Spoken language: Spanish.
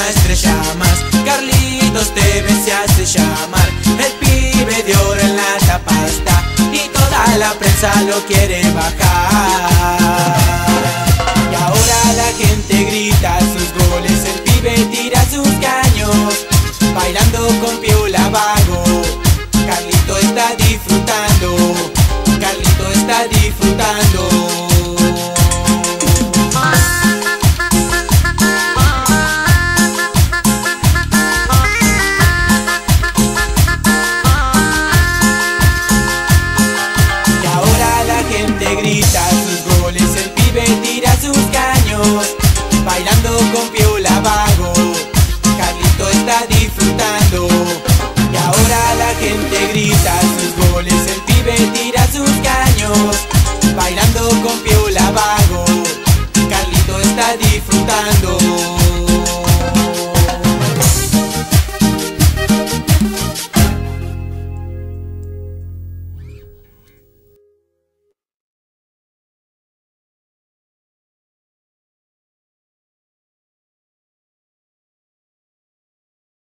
una estrella más. Carlitos Tevez se hace llamar, el pibe de oro en la tapa está, y toda la prensa lo quiere bajar. Y ahora la gente grita sus goles, el pibe tira sus caños, bailando con Piola Vago. Carlito está disfrutando, Carlito está disfrutando. Grita sus goles, el pibe tira sus caños, bailando con Piola Vago. Carlito está disfrutando. Y ahora la gente grita sus goles, el pibe tira sus caños, bailando con Piola Vago. Carlito está disfrutando.